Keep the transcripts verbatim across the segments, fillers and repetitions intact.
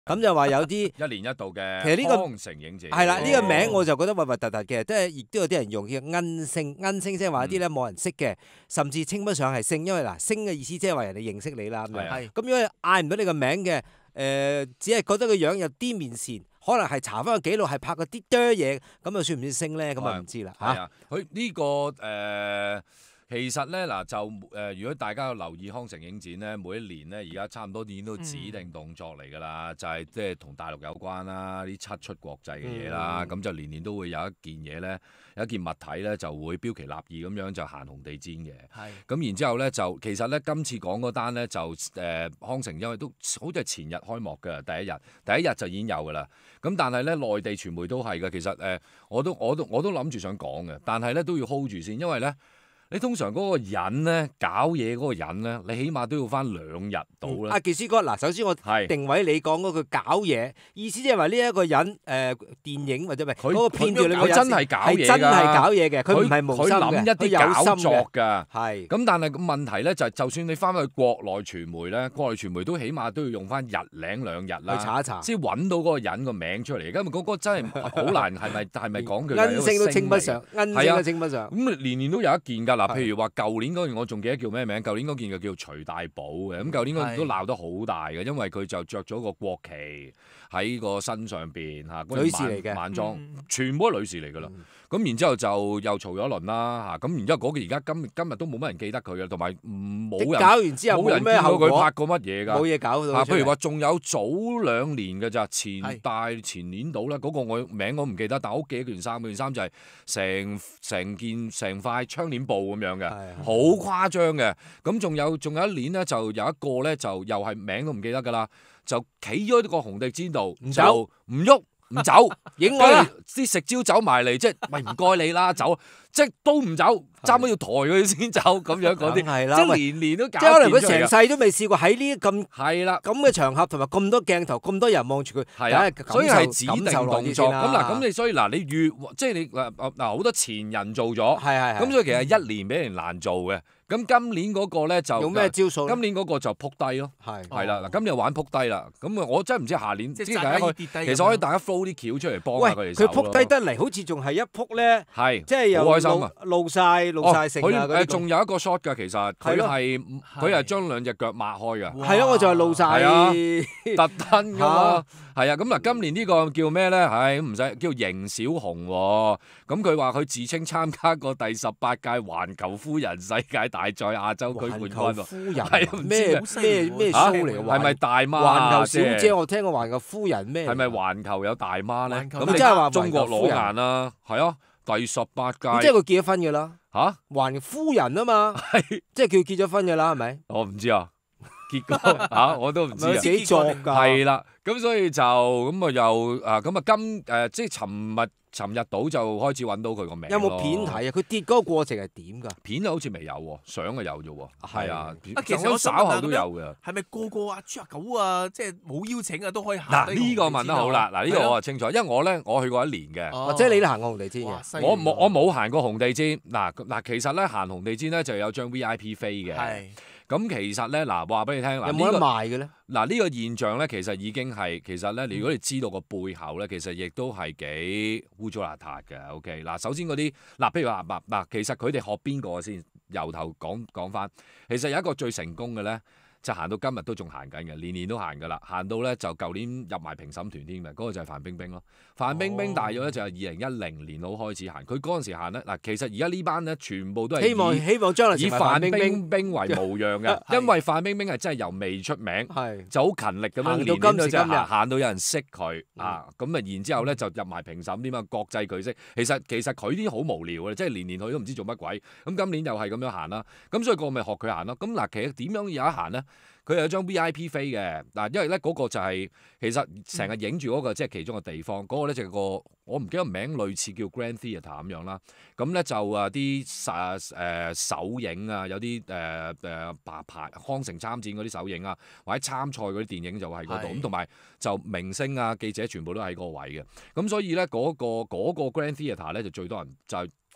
咁就話有啲一年一度嘅其實呢個康城影展係啦，呢個名我就覺得核核突突嘅，即係亦都有啲人用叫恩星，恩星即係話啲咧冇人識嘅，甚至稱不上係星，因為嗱星嘅意思即係話人哋認識你啦咁樣。 係咁如果嗌唔到你個名嘅，誒只係覺得個樣有啲面善，可能係查翻個記錄係拍過啲多嘢，咁又算唔算星咧？咁啊唔知啦嚇。 係啊，佢呢個誒。其實咧嗱就誒、呃，如果大家有留意康城影展咧，每一年咧而家差唔多已經都指定動作嚟㗎啦，嗯、就係即係同大陸有關啦，啲七出國際嘅嘢啦，咁、嗯、就年年都會有一件嘢咧，有一件物體咧就會標奇立異咁樣就行紅地氈嘅。係是。咁然之後咧就其實咧今次講嗰單咧就誒、呃、康城因為都好似係前日開幕嘅第一日，第一日就已經有㗎啦。咁但係咧內地傳媒都係嘅，其實誒、呃、我都我都我都諗住想講嘅，但係咧都要 hold 住先，因為咧。你通常嗰個人咧搞嘢嗰個人咧，你起碼都要翻兩日到啦。阿傑師哥，嗱，首先我定位你講嗰句搞嘢，意思即係話呢一個人誒電影或者唔係嗰個片段裏面， 佢真係搞嘢㗎， 真係搞嘢嘅，佢唔係無心嘅， 佢諗一啲搞作㗎。 係。 咁但係個問題咧就係，就算你翻去國內傳媒咧，國內傳媒都起碼都要用翻日零兩日啦， 去查一查， 先揾到嗰個人個名出嚟。因為嗰個真係好難，係咪係咪講佢？ 恩星都稱不上，恩星都稱不上。 咁年年都有一件㗎。嗱，譬如話舊年嗰件我仲記得叫咩名？舊年嗰件就叫徐大寶嘅。咁舊年嗰件都鬧得好大嘅，因為佢就着咗個國旗喺個身上邊嚇， 女士嚟嘅晚裝，全部都係女士嚟㗎啦。咁、嗯、然之後就又嘈咗一輪啦嚇。咁然之後嗰件而家今今日都冇乜人記得佢嘅，同埋冇人搞完之後冇人見到佢拍過乜嘢㗎。 冇嘢搞到。 譬如話仲有早兩年嘅咋，前大前年到啦，嗰、嗰個我名我唔記得，但我好記得件衫，件衫就係成成件成塊窗簾布咁樣嘅。好誇張嘅，咁仲有仲有一年咧，就有一個咧，就又係名都唔記得㗎啦，就企咗喺個紅地氈度，唔走唔喐唔走，影我啦！啲食蕉走埋嚟，即係喂唔該你啦，走，即係都唔走，差唔多要抬佢先走咁樣嗰啲， 係啦， 即係年年都搞。 即係可能佢成世都未試過喺呢啲咁係啦咁嘅場合，同埋咁多鏡頭、咁多人望住佢， 係啊，所以係指定動作。咁嗱，咁你所以嗱，你越即係你嗱好多前人做咗， 係係係， 咁所以其實一年比人難做嘅。咁今年嗰個咧就用咩招數？ 今年嗰個就撲低咯，係係啦，嗱，今日玩撲低啦，咁啊，我真係唔知下年即係大家其實可以大家 flow 啲橋出嚟幫下佢哋手咯。 佢撲低得嚟，好似仲係一撲咧， 係即係又好開心啊， 露曬露曬成啊！ 佢誒仲有一個 shot 㗎，其實佢係佢係將兩隻腳擘開㗎。 係咯，我就係露曬， 特登㗎嘛。係啊，咁嗱，今年呢個叫咩咧？唉，唔使叫邢小紅喎。咁佢話佢自稱參加過第十八屆環球夫人世界大賽亞洲區冠軍喎。 夫人係咩咩咩 show 嚟㗎？ 係咪大媽？ 環球小姐我聽過環球夫人咩？ 係咪環球有大媽咧？咁你真係話中國攞硬啦？係啊，第十八屆。 即係佢結咗婚㗎啦？ 嚇， 環夫人啊嘛， 係即係叫結咗婚㗎啦，係咪？ 我唔知啊。結果嚇我都唔知啊， 自己作㗎。 係啦，咁所以就咁啊又啊咁啊今誒即係尋日尋日到就開始揾到佢個名。 有冇片睇啊？佢跌嗰個過程係點㗎？ 片好似未有喎，相啊有啫喎。係啊， 其實我稍後都有嘅。 係咪個個啊豬啊狗啊，即係冇邀請啊都可以行？ 嗱呢個問得好啦，嗱呢個我啊清楚，因為我咧我去過一年嘅。 或者你都行過紅地氈嘅？ 我冇我冇行過紅地氈。嗱嗱其實咧行紅地氈咧就有張 V I P 飛嘅。係。咁其實咧，嗱話俾你聽，嗱有冇得賣嘅咧？ 嗱呢個現象咧，其實已經係其實咧，如果你知道個背後咧，其實亦都係幾污糟邋遢嘅。OK，嗱首先嗰啲嗱，譬如話嗱嗱，其實佢哋學邊個先？由頭講講翻，其實有一個最成功嘅咧。就行到今日都仲行緊嘅，年年都行㗎啦，行到咧就舊年入埋評審團添嘅，嗰、那個就係范冰冰咯。范冰冰大約咧就係二零一零年度開始行，佢嗰陣時行咧嗱，其實而家呢班咧全部都係希望希望將來以范冰冰為模樣嘅，因為范冰冰係真係由未出名，就好勤力咁樣年年都即係行到有人識佢、嗯、啊，咁啊然之後咧就入埋評審添啊，國際巨星。其實其實佢啲好無聊嘅，即係年年佢都唔知做乜鬼，咁今年又係咁樣行啦，咁所以個咪學佢行咯。咁嗱，其實點樣有得行咧？佢有張 V I P 飛嘅嗱，因為咧嗰個就係、是、其實成日影住嗰個即係其中嘅地方，嗰、那個咧就係個我唔記得名，類似叫 Grand Theatre 咁樣啦。咁咧就啊啲誒誒首映啊，有啲誒誒排排康城參展嗰啲首映啊，或者參賽嗰啲電影就喺嗰度。咁同埋就明星啊、記者全部都喺嗰個位嘅。咁所以咧嗰、那個嗰、那個 Grand Theatre 咧就最多人就係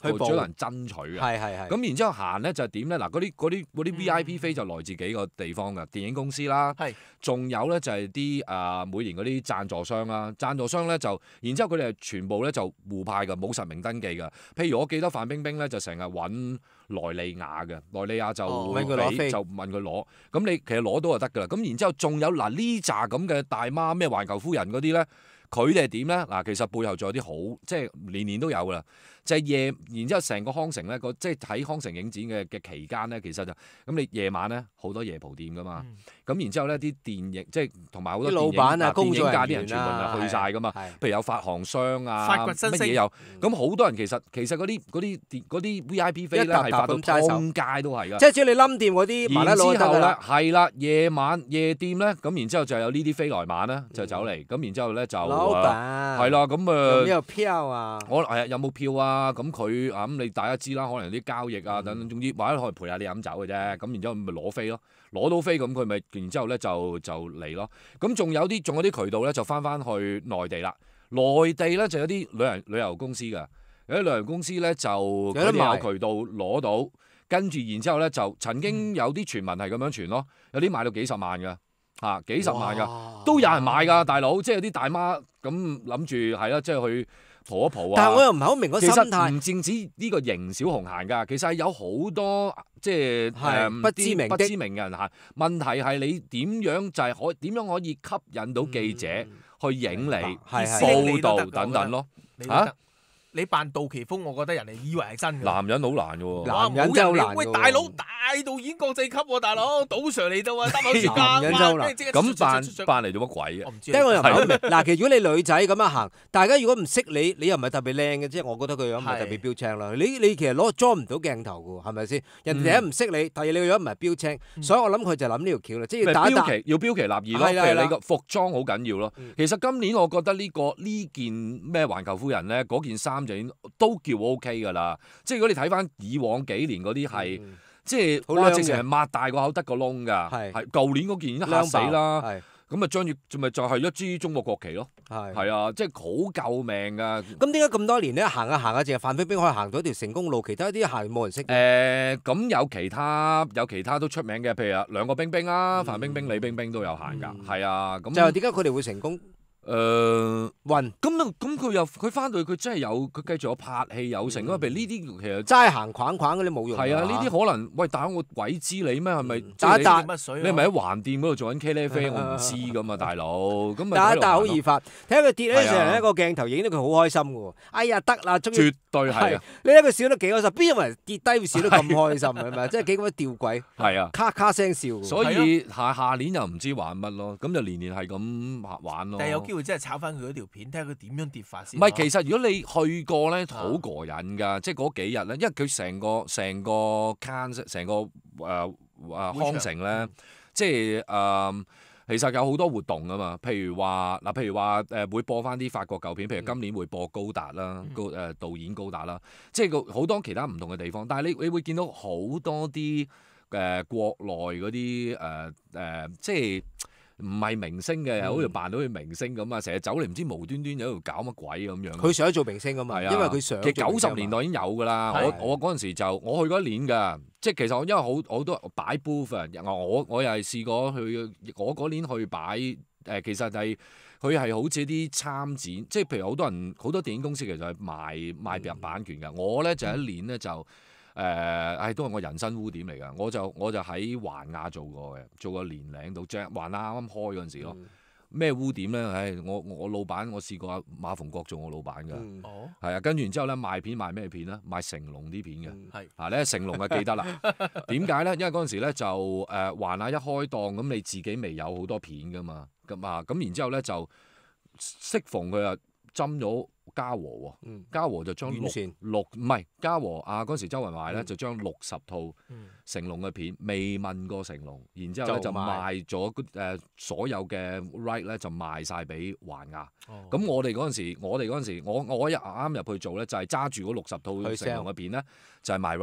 個最多人爭取嘅。 係係係。 咁然之後行咧就係點咧？嗱，嗰啲嗰啲嗰啲 V I P 飛就來自幾個地方㗎，電影公司啦，仲有咧就係啲誒每年嗰啲贊助商啦，贊助商咧就，然之後佢哋係全部咧就互派㗎，冇實名登記㗎。譬如我記得范冰冰咧就成日揾萊利亞嘅，萊利亞就問佢攞飛， 就問佢攞。咁你其實攞到就得㗎啦。咁然之後仲有嗱呢扎咁嘅大媽咩環球夫人嗰啲咧，佢哋係點咧？嗱，其實背後仲有啲好，即係年年都有㗎啦。就係夜，然之後成個康城咧，個即係喺康城影展嘅嘅期間咧，其實就咁你夜晚咧好多夜蒲店㗎嘛。咁、嗯、然之後咧啲電影即係同埋好多電影老闆啊、 工作人員啊，啲人人全部就去晒㗎嘛。譬如有發行商啊， 發掘新星乜嘢有。咁好、嗯、多人其實其實嗰啲嗰啲嗰啲 V I P 飛咧係發到通街都係㗎。 即係只要你冧店嗰啲， 然之後咧係啦，夜晚夜店咧，咁然之後就有呢啲飛來晚咧就走嚟，咁、嗯、然之後咧就老闆係啦，咁誒有冇票啊？ 我係啊，有冇票啊？咁佢啊咁你大家知啦，可能啲交易啊等等，總之或者可以陪下你飲酒嘅啫。咁然之後咪攞飛咯，攞到飛咁佢咪然之後咧就就嚟咯。咁仲有啲仲有啲渠道咧就翻翻去內地啦。內地咧就有啲旅遊旅遊公司㗎，有啲旅遊公司咧就佢哋有渠道攞到，跟住然之後咧就曾經有啲傳聞係咁樣傳咯，有啲賣到幾十萬㗎。嚇、啊、幾十萬㗎，都有人買㗎，大佬，即係有啲大媽咁諗住係啦，即係去蒲一蒲啊！ 但係我又唔係好明嗰心態。 唔淨止呢個營小紅行㗎，其實係有好多即係誒、呃、 不知名不知名嘅人行。問題係你點樣就係可點樣可以吸引到記者去影你、嗯、報導等等咯嚇。 你扮杜琪峯，我覺得人哋以為係真嘅。 男人好難嘅喎， 男人真係好難。 喂，大佬大導演國際級喎，大佬賭 Sir 嚟到啊，擔口住價。 男人真係好難。 咁扮扮嚟做乜鬼嘅？ 我唔知。 因為我又唔係好明。嗱，其實如果你女仔咁樣行，大家如果唔識你，你又唔係特別靚嘅，即係我覺得佢樣唔係特別標青啦。你你其實攞裝唔到鏡頭嘅喎，係咪先？人哋第一唔識你，第二你個樣唔係標青，所以我諗佢就諗呢條橋啦，即係要打標奇，要標奇立異咯。譬如你個服裝好緊要咯。其實今年我覺得呢個呢件咩環球夫人咧，嗰件衫就已經都叫 O K 㗎啦，即係如果你睇翻以往幾年嗰啲係，嗯、即係哇，直情係擘大個口得個窿㗎，係係舊年嗰件已經嚇死啦，咁啊張住咪就係一支中國國旗咯，係係啊，即係好救命㗎。咁點解咁多年咧行下行下，淨係范冰冰可以行到一條成功路，其他啲行冇人識？誒、呃，咁有其他有其他都出名嘅，譬如啊兩個冰冰啦，范冰冰、李冰冰都有行㗎，係、嗯、啊，咁就係點解佢哋會成功？誒運咁啊，咁佢又佢翻到去佢真係有佢繼續有拍戲有成咯。譬如呢啲其實齋行框框嗰啲冇用。係啊，呢啲可能喂，但我鬼知你咩？係咪打一打乜水？你係咪喺橫店嗰度做緊茄喱啡？我唔知㗎嘛，大佬。咁打一打好易發。睇下佢跌咧成一個鏡頭影到佢好開心㗎喎。哎呀得啦，終於絕對係。你睇佢笑得幾開心，邊有人跌低會笑得咁開心係咪？即係幾咁吊詭。係啊，咔咔聲笑。所以下下年又唔知玩乜咯，咁就年年係咁玩咯。會真係炒翻佢嗰條片，睇下佢點樣跌法先。唔係，其實如果你去過咧，好過癮㗎，即係嗰幾日咧，因為佢成個成個 can 成個誒誒康城咧，即係誒其實有好多活動㗎嘛。譬如話嗱，譬如話誒會播翻啲法國舊片，譬如今年會播高達啦，高誒導演高達啦，即係個好多其他唔同嘅地方。但係你你會見到好多啲誒國內嗰啲誒誒，即係。唔係明星嘅，好似扮到佢明星咁啊！成日走嚟唔知無端端喺度搞乜鬼咁樣。佢想做明星㗎嘛，因為佢想。其實九十年代已經有㗎啦。我我嗰陣時就我去嗰一年㗎，即係其實我因為好好多擺 booth 啊，我我又係試過去，我嗰年去擺誒，其實係佢係好似啲參展，即係譬如好多人好多電影公司其實係賣賣入版權㗎。我咧就一年咧就。誒，唉、呃，都係我人生污點嚟㗎。我就我就喺環亞做過嘅，做過年零度，即係環亞啱啱開嗰陣時咯。咩、嗯、污點咧？唉，我我老闆，我試過阿馬逢國做我老闆㗎。嗯、哦。係啊，跟住然之後咧賣片賣咩片咧？賣成龍啲片嘅。係、嗯。啊，咧成龍就記得啦。點解咧？因為嗰陣時咧就誒環亞一開檔，咁你自己未有好多片㗎嘛。咁啊，咁然之後咧就適逢佢啊針咗。嘉禾喎，嘉禾就將六六唔係嘉禾啊！嗰時周文懷咧就將六十套成龍嘅片未問過成龍，然之後咧就賣咗誒所有嘅 right 咧就賣晒俾環亞。咁我哋嗰陣時，我哋嗰陣時，我我一啱入去做咧就係揸住嗰六十套成龍嘅片咧就係賣 right 啊！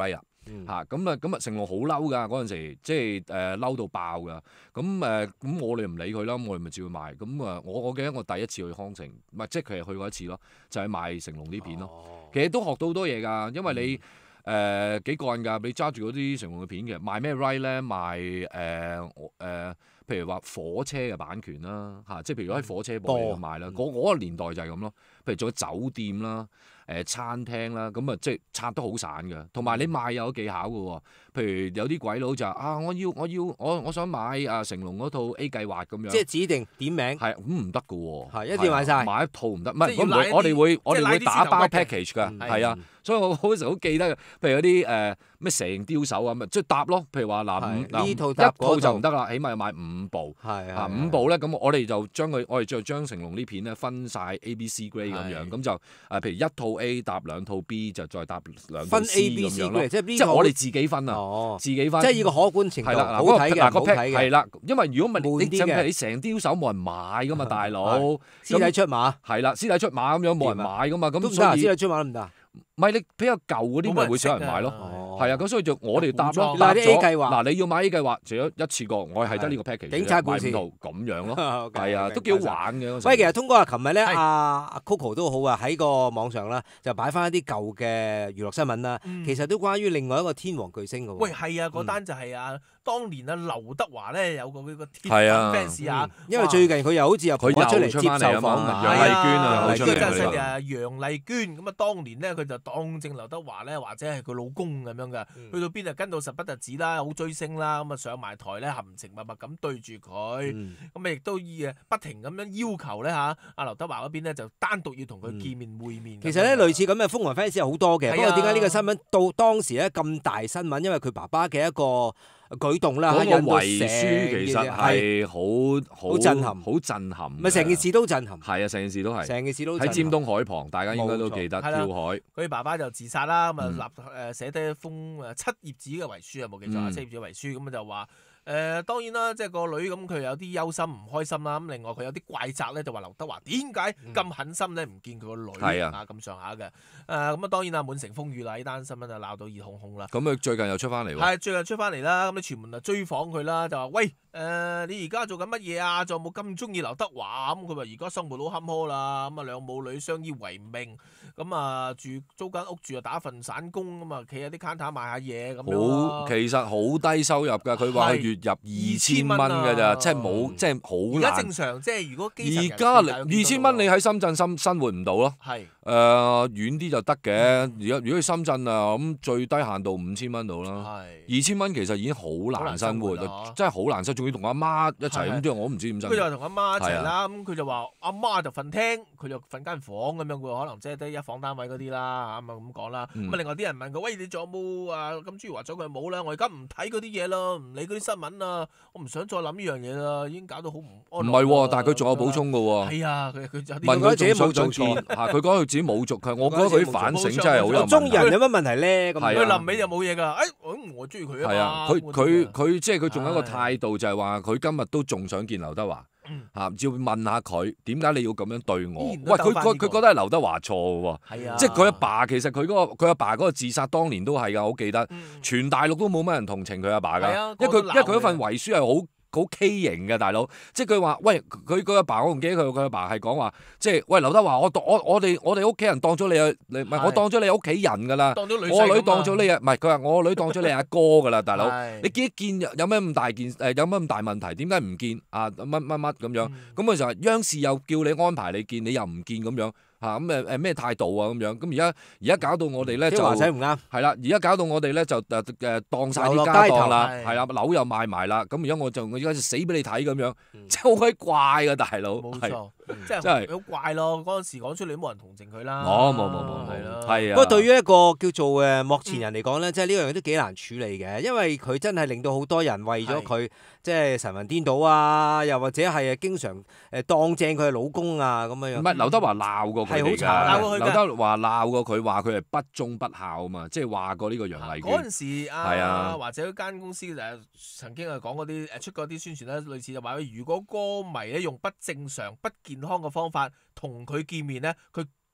嚇咁啊咁啊成龍好嬲㗎嗰陣時，即係誒嬲到爆㗎。咁誒咁我哋唔理佢啦，我哋咪照賣。咁啊我我記得我第一次去康城，唔係即係佢係去過一次咯，就係賣成龍啲片咯。 哦、 其實都學到好多嘢㗎，因為你。嗯誒幾過癮㗎！你揸住嗰啲成龍嘅片，其實賣咩 right 咧？賣誒誒、呃呃，譬如話火車嘅版權啦，嚇、啊，即係譬如喺火車部嚟賣啦。嗰嗰、嗯、個年代就係咁咯。譬如做酒店啦、誒、呃、餐廳啦，咁啊即係拆得好散嘅。同埋你賣有技巧嘅喎。譬如有啲鬼佬就啊，我要我要我我想買啊成龍嗰套 A 計劃咁樣。即係指定點名。係咁唔得嘅喎。 係一定要買晒。 買一套唔得，唔係我我哋會我哋會打包 package 㗎，係啊。所以我好時好記得，譬如有啲誒咩蛇形刁手啊，咪即係搭咯。譬如話嗱，呢套一套就唔得啦，起碼要買五部。係啊，五部咧，咁我哋就將佢，我哋就將成龍啲片咧分晒 A、B、C grade 咁樣，咁就誒譬如一套 A 搭兩套 B 就再搭兩套 C 咁樣咯。即係我哋自己分啊，自己分。 即係呢個可觀程度好睇嘅，好睇嘅。 係啦，因為如果唔係你淨係你成刁手冇人買噶嘛，大佬。 師弟出馬。係啦，師弟出馬咁樣冇人買噶嘛，咁所以師弟出馬得唔得？ 唔係你比較舊嗰啲咪會少人買咯，係啊，咁所以就我哋搭咯。 嗱啲 A 計劃， 嗱你要買 A 計劃，除咗一次過，我係得呢個 package， 警察故事買五套咁樣咯，係啊，都幾好玩嘅。 喂，其實通哥啊，琴日咧阿阿 Coco 都好啊，喺個網上啦，就擺翻一啲舊嘅娛樂新聞啦，其實都關於另外一個天王巨星嘅喎。 喂，係啊，嗰單就係啊。當年啊，劉德華咧有個呢個鐵粉 fans 啊， 因為最近佢又好似又佢出嚟接受訪問， 楊麗娟啊， 麗娟真係犀利啊！楊麗娟咁啊，當年咧佢就當正劉德華咧，或者係佢老公咁樣嘅，去到邊啊跟到實不特止啦，好追星啦，咁啊上埋台咧含情脈脈咁對住佢，咁啊亦都誒不停咁樣要求咧嚇，阿劉德華嗰邊咧就單獨要同佢見面會面。 其實咧類似咁嘅瘋狂 fans 有好多嘅，不過點解呢個新聞到當時咧咁大新聞？因為佢爸爸嘅一個舉動啦， 嗰個遺書其實係好好震撼，好震撼。 咪成件事都震撼。 係啊，成件事都係。 成件事都喺尖東海旁，大家應該都記得跳海。 佢爸爸就自殺啦，咁啊立誒寫低一封誒七頁紙嘅遺書啊，冇記錯啊，七頁紙嘅遺書咁就話。誒、呃、當然啦，即係個女咁佢有啲憂心唔開心啦。咁另外佢有啲怪責咧，就話劉德華點解咁狠心咧，唔見佢個女、嗯、啊咁上下嘅。誒咁啊當然啊滿城風雨啦，呢單新聞就鬧到熱烘烘啦。 咁佢最近又出翻嚟喎。 係最近出翻嚟啦，咁啲傳媒就追訪佢啦，就話喂誒、呃、你而家做緊乜嘢啊？仲有冇咁中意劉德華？咁佢話而家生活好坎坷啦，咁啊兩母女相依為命，咁啊住租間屋住啊打份散工，咁啊企喺啲 counter 賣下嘢咁樣。 好，其實好低收入㗎，佢話月入二千蚊㗎咋，即係冇，即係好難。 而家正常，即係如果基層人而家二千蚊你喺深圳生生活唔到咯。係。誒遠啲就得嘅，而家如果去深圳啊，咁最低限度五千蚊到啦。係。二千蚊其實已經好難生活，真係好難生，仲要同阿媽一齊咁，即係我唔知點生活。 佢就係同阿媽一齊啦，咁佢就話阿媽就瞓廳，佢就瞓間房咁樣，佢可能即係得一房單位嗰啲啦，咁啊咁講啦。咁啊另外啲人問佢：喂，你仲有冇啊？咁朱華咗佢冇啦，我而家唔睇嗰啲嘢啦，唔理嗰啲新聞啊，我唔想再諗呢樣嘢啦，已經搞到好唔安樂。唔係喎， 但係佢仲有補充㗎喎。 係啊，佢佢就問佢自己冇做錯，嚇佢講佢自己冇做，佢我覺得佢啲反省真係好有問題。 中意人有乜問題咧？咁佢臨尾就冇嘢㗎。誒，我中意佢啊嘛。 係啊，佢佢佢即係佢仲有一個態度就係話，佢今日都仲想見劉德華。嚇！要問下佢點解你要咁樣對我？喂，佢佢佢覺得係劉德華錯喎。係啊，即係佢阿爸其實佢嗰個佢阿爸嗰個自殺當年都係㗎，我記得。全大陸都冇乜人同情佢阿爸㗎，因為佢因為佢嗰份遺書係好好畸形嘅大佬。即係佢話：喂，佢佢阿爸，我唔記得佢佢阿爸係講話，即係喂劉德華，我我我哋我哋屋企人當咗你啊，你唔係我當咗你屋企人㗎啦。我女當咗你啊，唔係佢話我女當咗你阿哥㗎啦，大佬。你見一見有咩咁大件誒？有咩咁大問題？點解唔見啊？乜乜乜咁樣？咁佢就話央視又叫你安排你見，你又唔見咁樣。嚇咁誒誒咩態度啊咁樣？咁而家而家搞到我哋咧就華仔唔啱，係啦！而家搞到我哋咧就誒誒當曬啲家當啦，係啦，樓又賣埋啦。咁而家我就我而家就死俾你睇咁樣，真係好鬼怪㗎大佬。 冇錯，即係好怪咯！嗰陣時講出嚟都冇人同情佢啦。 冇冇冇冇，係咯，係啊。 不過對於一個叫做誒幕前人嚟講咧，即係呢樣嘢都幾難處理嘅，因為佢真係令到好多人為咗佢即係神魂顛倒啊，又或者係經常誒當正佢嘅老公啊咁樣樣。 唔係劉德華鬧過佢。係好慘， 劉德華鬧過佢，話佢係不忠不孝啊嘛，即係話過呢個楊麗娟。 嗰陣時啊，或者間公司誒曾經係講嗰啲誒出過啲宣傳咧，類似就話如果歌迷咧用不正常、不健康嘅方法同佢見面咧，佢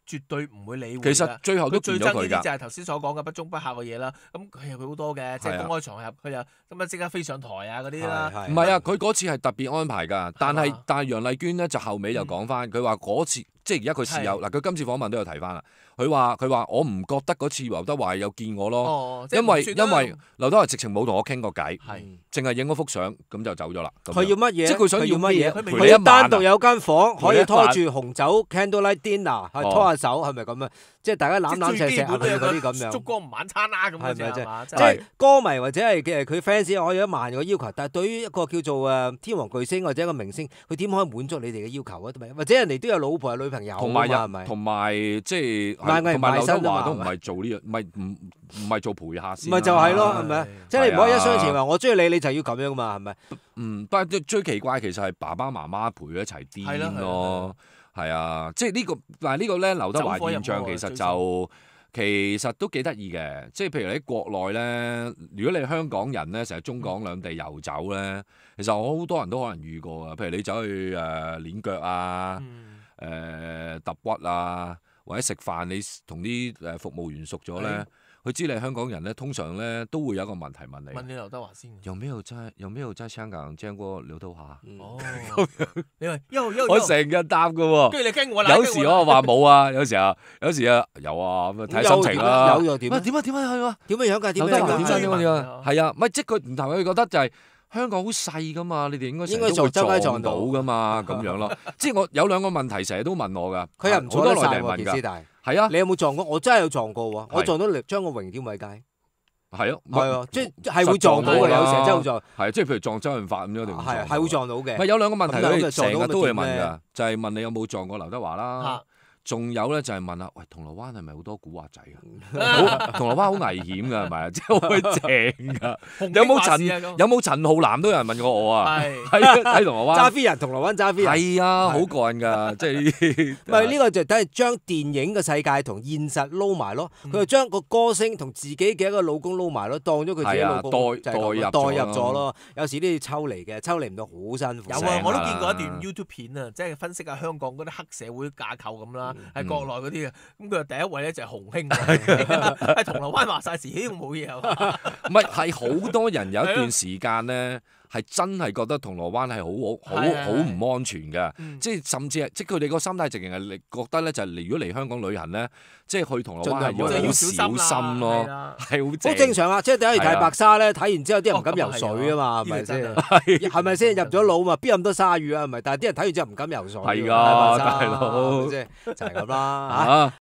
絕對唔會理會。 其實最後都見咗佢㗎。 最憎呢啲就係頭先所講嘅不忠不孝嘅嘢啦。咁佢佢好多嘅，即係公開場合，佢又咁啊即刻飛上台啊嗰啲啦。 唔係啊，佢嗰次係特別安排㗎，但係但係楊麗娟咧就後尾就講翻，佢話嗰次即係而家佢事有嗱，佢今次訪問都有提翻啦。佢話佢話我唔覺得嗰次劉德華有見我咯， 哦、 因為因為劉德華直情冇同我傾過偈，淨係影咗幅相咁就走咗啦。 佢要乜嘢？ 即係佢想要乜嘢？ 佢要單獨有間房可以拖住紅酒 candlelight dinner， 係拖下手，係咪咁啊？即係大家攬攬錫錫嗰啲咁樣。 燭光晚餐啦咁嘅啫係嘛？ 即係歌迷或者係嘅佢 fans 可以一萬個要求，但係對於一個叫做誒天王巨星或者一個明星，佢點可以滿足你哋嘅要求啊？或者人哋都有老婆有女朋友同埋係咪？ 同埋即係同埋劉德華都唔係做呢樣，唔係唔唔係做陪下先。 咪就係咯，係咪？即係你唔可以一廂情願話我中意你，你就要咁樣嘛，係咪？ 嗯，不過最奇怪其實係爸爸媽媽陪佢一齊癲咯，係啊，即係呢個但係呢個咧劉德華現象其實就其實都幾得意嘅，即係譬如你喺國內咧，如果你係香港人咧，成日中港兩地遊走咧，其實我好多人都可能遇過啊，譬如你走去誒攣腳啊，誒揼骨啊。或者食飯，你同啲誒服務員熟咗咧，佢知你係香港人咧，通常咧都會有一個問題問你。 問你劉德華先。 有沒有在有沒有在香港見過劉德華？ 哦，你話有有我成日答㗎喎。 跟住你跟我啦。 有時我話冇啊，有時啊，有時啊有啊，咁啊睇心情啦。 有又點？點啊點啊係喎？點樣樣㗎？點樣樣？ 點樣樣？係啊，咪即係佢唔同佢覺得就係。香港好細噶嘛，你哋應該成日都會撞到噶嘛，咁樣咯。即係我有兩個問題，成日都問我噶。 佢又唔好多內地人問㗎。係啊， 你有冇撞過？我真係有撞過喎，我撞到張國榮點偉佳。 係啊， 係啊，即係會撞到嘅，有時真係會撞。 係即係譬如撞周潤發咁樣定係係會撞到嘅。 咪有兩個問題，佢成日都會問㗎，就係問你有冇撞過劉德華啦。仲有咧就係問啊，喂，銅鑼灣係咪好多古惑仔啊？銅鑼灣好危險㗎，係咪啊？即係好正㗎。有冇陳有冇陳浩南都有人問過我啊？係喺喺銅鑼灣揸飛人，銅鑼灣揸飛人。 係啊，好過癮㗎，即係呢啲。 唔係呢個就等係將電影嘅世界同現實撈埋咯。佢就將個歌星同自己嘅一個老公撈埋咯，當咗佢自己老公代代入代入咗咯。有時呢啲抽離嘅，抽離唔到好辛苦。 有啊，我都見過一段 YouTube 片啊，即係分析下香港嗰啲黑社會架構咁啦。係國內嗰啲嘅，咁佢話第一位咧就係洪興，喺銅鑼灣話晒事，冇嘢係嘛？ 唔係，係好多人有一段時間咧，係真係覺得銅鑼灣係好好好唔安全嘅，即係甚至係即係佢哋個心態直情係覺得咧，就係如果嚟香港旅行咧，即係去銅鑼灣係要好小心咯，係好正。 好正常啊！即係第一次睇白沙咧，睇完之後啲人唔敢游水啊嘛，係咪先？係咪先入咗腦嘛？邊有咁多鯊魚啊？係咪？但係啲人睇完之後唔敢游水。 係㗎，大佬， 就係咁啦嚇。